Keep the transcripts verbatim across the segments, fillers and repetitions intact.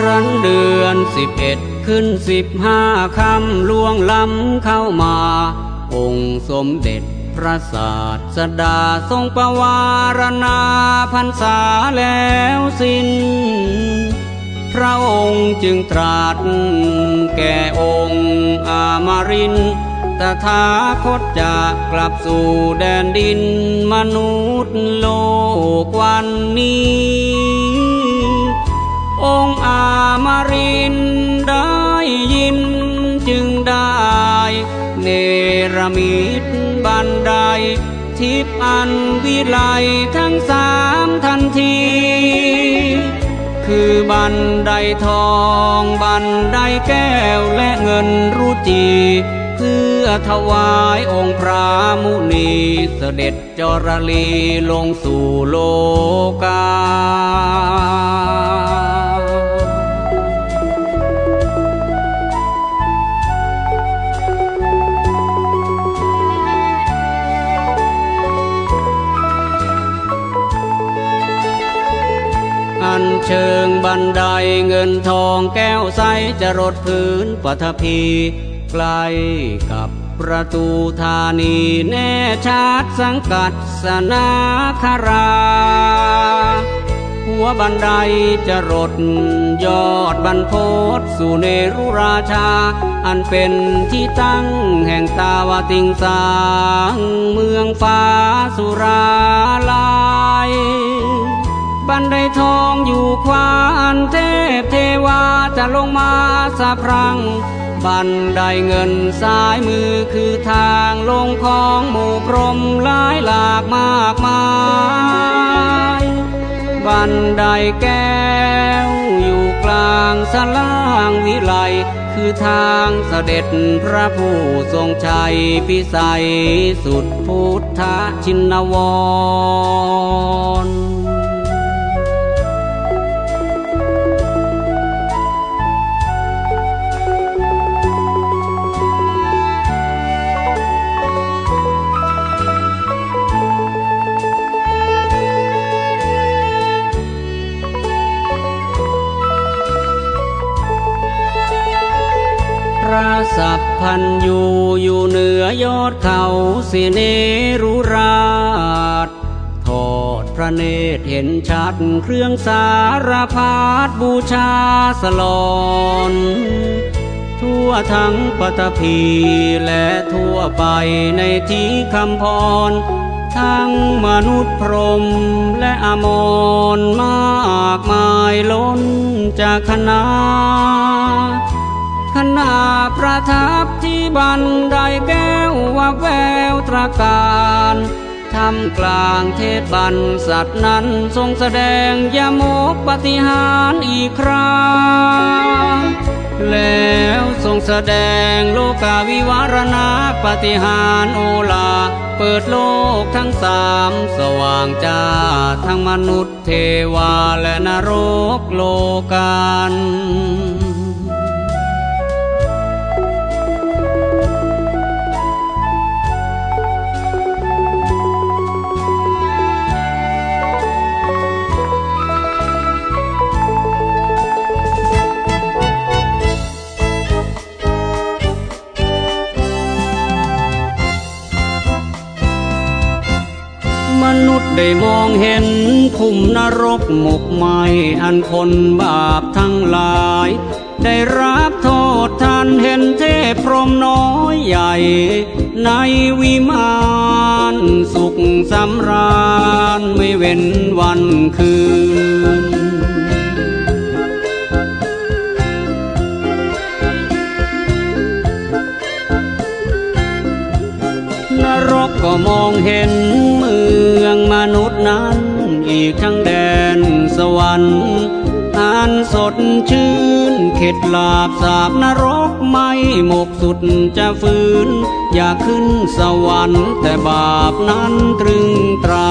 รั้นเดือนสิบเอ็ดขึ้นสิบห้าค่ำล่วงล้ำเข้ามาองค์สมเด็จพระศาสดาทรงประวารณาพรรษาแล้วสิ้นพระองค์จึงตรัสแก่องค์อมรินทร์ตถาคตจะกลับสู่แดนดินมนุษย์โลกวันนี้องค์อมรินทร์ได้ยินจึงได้เนรมิตบันไดทิพย์อันวิไลทั้งสามทันทีคือบันไดทองบันไดแก้วและเงินรุจีเพื่อถวายองค์พระมุนีเสด็จจรลีลงสู่โลกาอันเชิงบันไดเงินทองแก้วใสจะรดพื้นปฐพีใกล้กับประตูธานีแน่ชัดสังกัดสนาคาราหัวบันไดจะรดยอดบรรพตสู่เนรุราชาอันเป็นที่ตั้งแห่งตาวติงสางเมืองฟ้าสุราลายบันไดทองอยู่ขวาอันเทพเทวาจะลงมาสะพรั่งบันไดเงินซ้ายมือคือทางลงของหมู่พรหมหลายหลากมากมายบันไดแก้วอยู่กลางสล่างวิไลคือทางเสด็จพระผู้ทรงชัยพิสัยสุดพุทธชินวรพระสัพพันยูอยู่เหนือยอดเขาสิเนรุราชทอดพระเนตรเห็นชัดเครื่องสารพัดบูชาสลอนทั่วทั้งปฐพีและทั่วไปในที่คำพรทั้งมนุษย์พรหมและอมรมากมายล้นจากคณะขณะประทับที่บันไดแก้ววับแววตระการทำกลางเทศบรรษัทนั้นทรงแสดงยมกปฏิหารอีกครั้งแล้วทรงแสดงโลกาวิวารณาปฏิหารโอลาเปิดโลกทั้งสามสว่างจ้าทั้งมนุษย์เทวาและนรกโลกันมนุษย์ได้มองเห็นภูมินรกหมกไหมอันคนบาปทั้งหลายได้รับโทษทันเห็นเทพพรหมน้อยใหญ่ในวิมานสุขสำราญไม่เว้นวันคืนนรกก็มองเห็นเมืองมนุษย์นั้นอีกทั้งแดนสวรรค์อันสดชื่นเข็ดหลาบสาบนรกไม่หมกสุดจะฟื้นอยากขึ้นสวรรค์แต่บาปนั้นตรึงตรา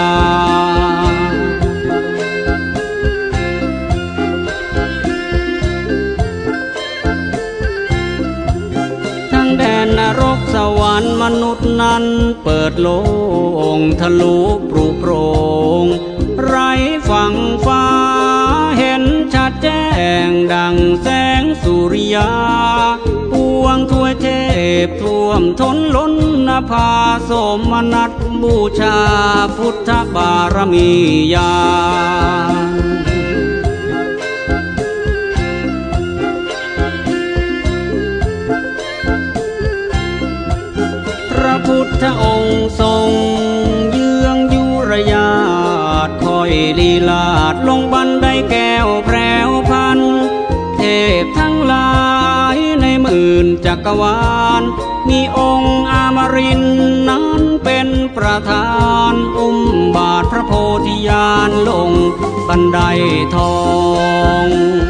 รกสวรรค์มนุษย์นั้นเปิดโลงทะลุปรุโปรงไร้ฝั่งฟ้าเห็นชัดแจ้งดังแสงสุริยาปวงทวยเทพท่วมท้นล้นนภาสมนัสบูชาพุทธบารมีญาพระพุทธองค์ทรงเยื้องยุรยาทคอยลีลาดลงบันไดแก้วแพรวพันเทพทั้งหลายในหมื่นจักรวาลมีองค์อมรินทร์นั้นเป็นประธานอุ้มบาทพระโพธิญาณลงบันไดทอง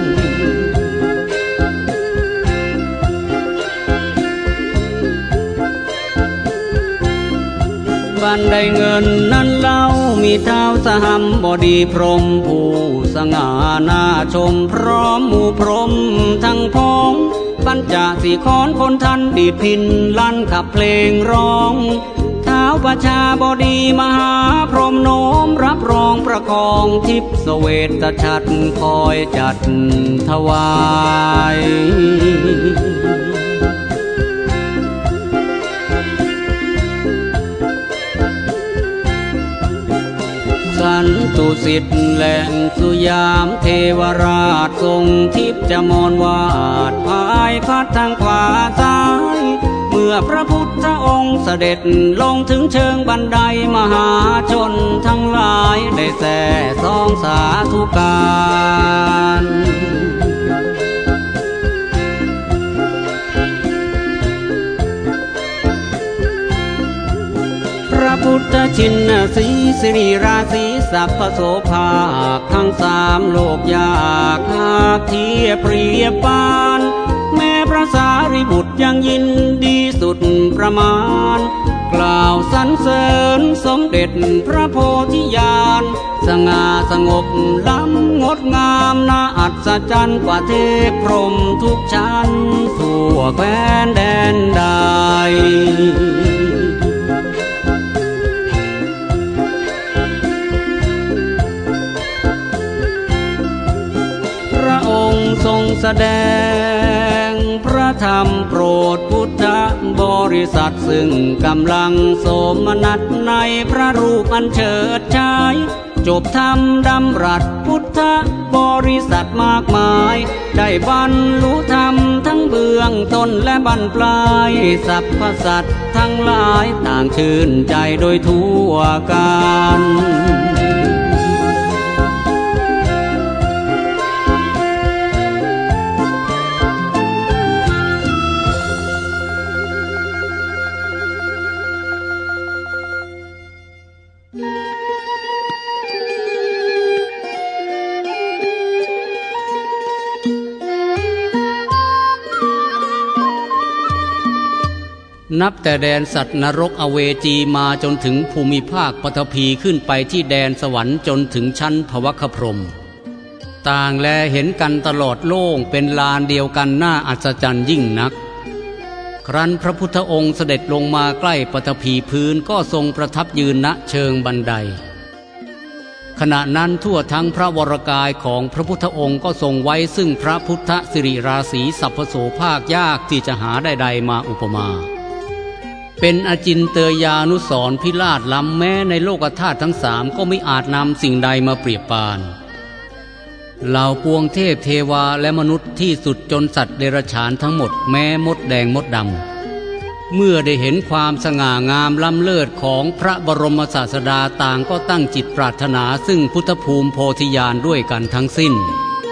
บันไดเงินนั้นเล่ามีเท้าสหัมบดีพรหมผู้สง่าน่าชมพร้อมหมู่พรหมทั้งพ้องปัญจสีขอนคนทันดีพินลั่นขับเพลงร้องเท้าประชาบดีมหาพรหมโน้มรับรองประคองทิพย์เสวตฉัตรคอยจัดถวายสันตุสิทธิ์แหล่งสุยามเทวราชทรงทิพย์จมรวาดพายพัดทางขวาซ้ายเมื่อพระพุทธองค์เสด็จลงถึงเชิงบันไดมหาชนทั้งหลายได้แส่ซองสาธุการพระพุทธชินสีสิริราศีสัพพโสภาคทั้งสามโลกยากหากเทียบเปรียบปานแม้พระสารีบุตรยังยินดีสุดประมาณกล่าวสรรเสริญสมเด็จพระโพธิญาณสง่าสงบล้ำงดงามน่าอัศจรรย์กว่าเทพพรหมทุกชั้นทั่วแคว้นแดนใดทรงแสดงพระธรรมโปรดพุทธบริษัทซึ่งกำลังโสมนัสในพระรูปอันเฉิดฉายจบธรรมดำรัสพุทธบริษัทมากมายได้บรรลุธรรมทั้งเบื้องต้นและบรรปลายสรรพสัตว์ทั้งหลายต่างชื่นใจโดยทั่วกันนับแต่แดนสัตว์นรกอเวจีมาจนถึงภูมิภาคปฐพีขึ้นไปที่แดนสวรรค์จนถึงชั้นภวคพรหมต่างแลเห็นกันตลอดโล่งเป็นลานเดียวกันน่าอัศจรรย์ยิ่งนักครั้นพระพุทธองค์เสด็จลงมาใกล้ปฐพีพื้นก็ทรงประทับยืนณเชิงบันไดขณะนั้นทั่วทั้งพระวรกายของพระพุทธองค์ก็ทรงไว้ซึ่งพระพุทธสิริราศีสัพพโสภาคยากที่จะหาใดๆมาอุปมาเป็นอจินเตยานุสรณ์พิราชล้ำแม้ในโลกธาตุทั้งสามก็ไม่อาจนำสิ่งใดมาเปรียบปานเหล่าปวงเทพเทวาและมนุษย์ที่สุดจนสัตว์เดรัจฉานทั้งหมดแม้มดแดงมดดำเมื่อได้เห็นความสง่างามล้ำเลิศของพระบรมศาสดาต่างก็ตั้งจิตปรารถนาซึ่งพุทธภูมิโพธิญาณด้วยกันทั้งสิ้น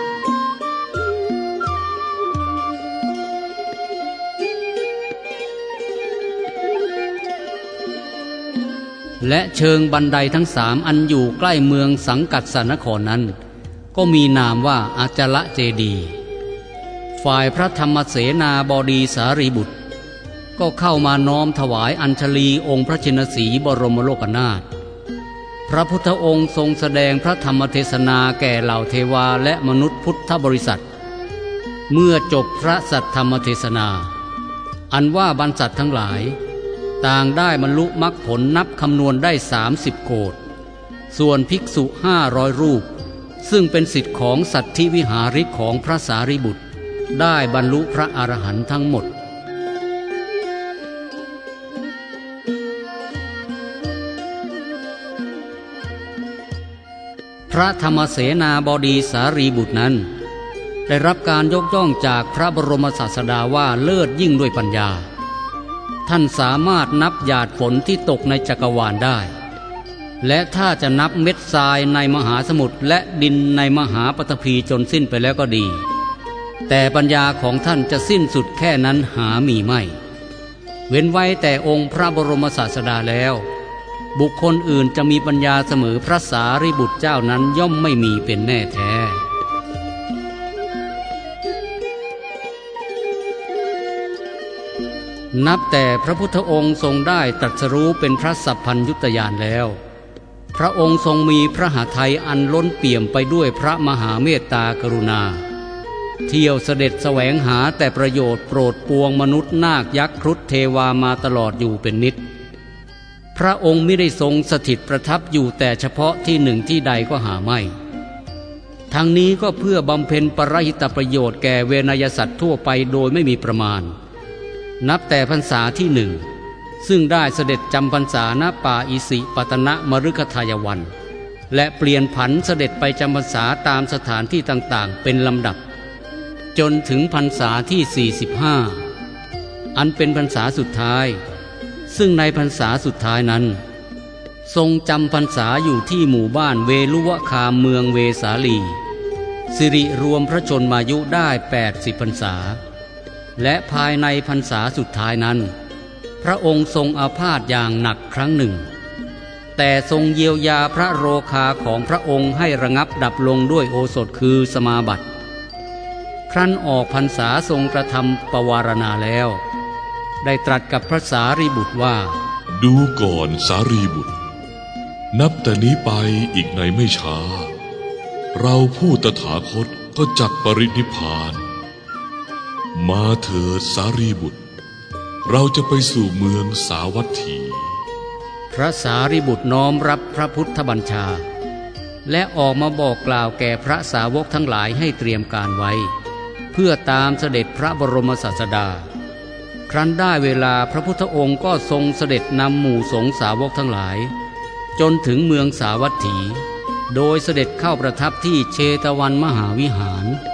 และเชิงบันไดทั้งสามอันอยู่ใกล้เมืองสังกัดสนครนั้นก็มีนามว่าอาจละเจดีย์ฝ่ายพระธรรมเสนาบดีสารีบุตรก็เข้ามาน้อมถวายอัญชลีองค์พระชินสีบรมโลกนาถพระพุทธองค์ทรงแสดงพระธรรมเทศนาแก่เหล่าเทวาและมนุษย์พุทธบริษัทเมื่อจบพระสัทธรรมเทศนาอันว่าบรรษัททั้งหลายต่างได้บรรลุมรรคผลนับคำนวณได้สามสิบโกฏส่วนภิกษุห้าร้อยรูปซึ่งเป็นสิทธิของสัตธิวิหาริกของพระสารีบุตรได้บรรลุพระอรหันต์ทั้งหมดพระธรรมเสนาบดีสารีบุตรนั้นได้รับการยกย่องจากพระบรมศาสดาว่าเลิศยิ่งด้วยปัญญาท่านสามารถนับหยาดฝนที่ตกในจักรวาลได้และถ้าจะนับเม็ดทรายในมหาสมุทรและดินในมหาปฐพีจนสิ้นไปแล้วก็ดีแต่ปัญญาของท่านจะสิ้นสุดแค่นั้นหามีไม่เว้นไว้แต่องค์พระบรมศาสดาแล้วบุคคลอื่นจะมีปัญญาเสมอพระสารีบุตรเจ้านั้นย่อมไม่มีเป็นแน่แท้นับแต่พระพุทธองค์ทรงได้ตรัสรู้เป็นพระสัพพัญญุตญาณแล้วพระองค์ทรงมีพระหฤทัยอันล้นเปี่ยมไปด้วยพระมหาเมตตากรุณาเที่ยวเสด็จแสวงหาแต่ประโยชน์โปรดปวงมนุษย์นาคยักษ์ครุฑเทวามาตลอดอยู่เป็นนิจพระองค์ไม่ได้ทรงสถิตประทับอยู่แต่เฉพาะที่หนึ่งที่ใดก็หาไม่ทั้งนี้ก็เพื่อบำเพ็ญปรหิตประโยชน์แก่เวนยสัตว์ทั่วไปโดยไม่มีประมาณนับแต่พรรษาที่หนึ่งซึ่งได้เสด็จจำพรรษาณป่าอิสิปตนมฤคทายวันและเปลี่ยนผันเสด็จไปจำพรรษาตามสถานที่ต่างๆเป็นลำดับจนถึงพรรษาที่สี่สิบห้าอันเป็นพรรษาสุดท้ายซึ่งในพรรษาสุดท้ายนั้นทรงจำพรรษาอยู่ที่หมู่บ้านเวลุวคามเมืองเวสาลีสิริรวมพระชนมายุได้แปดสิบพรรษาและภายในพรรษาสุดท้ายนั้นพระองค์ทรงอาพาธอย่างหนักครั้งหนึ่งแต่ทรงเยียวยาพระโรคาของพระองค์ให้ระงับดับลงด้วยโอสถคือสมาบัติครั้นออกพรรษาทรงกระทำปวารณาแล้วได้ตรัสกับพระสารีบุตรว่าดูก่อนสารีบุตรนับแต่นี้ไปอีกในไม่ช้าเราผู้ตถาคตก็จักปรินิพพานมาเถิดสารีบุตรเราจะไปสู่เมืองสาวัตถีพระสารีบุตรน้อมรับพระพุทธบัญชาและออกมาบอกกล่าวแก่พระสาวกทั้งหลายให้เตรียมการไว้เพื่อตามเสด็จพระบรมศาสดาครั้นได้เวลาพระพุทธองค์ก็ทรงเสด็จนำหมู่สงฆ์สาวกทั้งหลายจนถึงเมืองสาวัตถีโดยเสด็จเข้าประทับที่เชตวันมหาวิหาร